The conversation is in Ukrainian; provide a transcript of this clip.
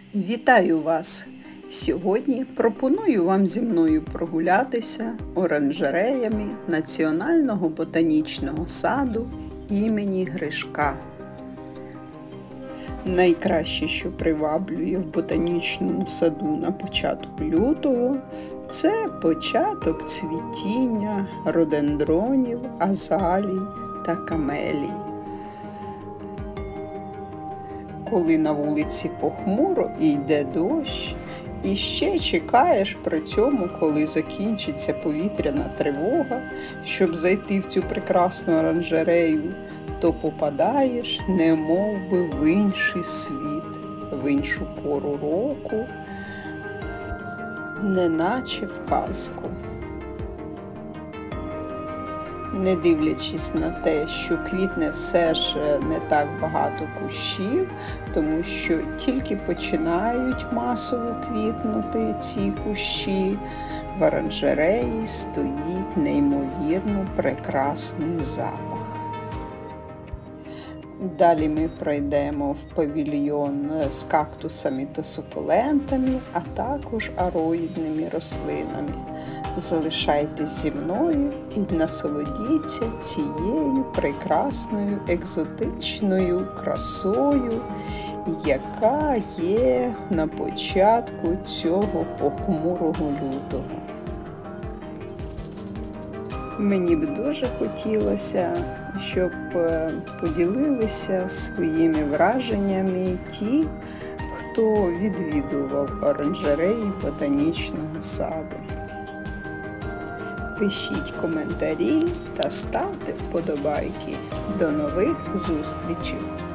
Вітаю вас! Сьогодні пропоную вам зі мною прогулятися оранжереями Національного ботанічного саду імені Гришка. Найкраще, що приваблює в ботанічному саду на початку лютого, це початок цвітіння рододендронів, азалій та камелій. Коли на вулиці похмуро і йде дощ, і ще чекаєш при цьому, коли закінчиться повітряна тривога, щоб зайти в цю прекрасну оранжерею, то попадаєш немов би в інший світ, в іншу пору року, неначе в казку. Не дивлячись на те, що квітне все ж не так багато кущів, тому що тільки починають масово квітнути ці кущі, в оранжереї стоїть неймовірно прекрасний запах. Далі ми пройдемо в павільйон з кактусами та сукулентами, а також ароїдними рослинами. Залишайтесь зі мною і насолодіться цією прекрасною екзотичною красою, яка є на початку цього похмурого лютого. Мені б дуже хотілося, щоб поділилися своїми враженнями ті, хто відвідував оранжереї ботанічного саду. Пишіть коментарі та ставте вподобайки. До нових зустрічей!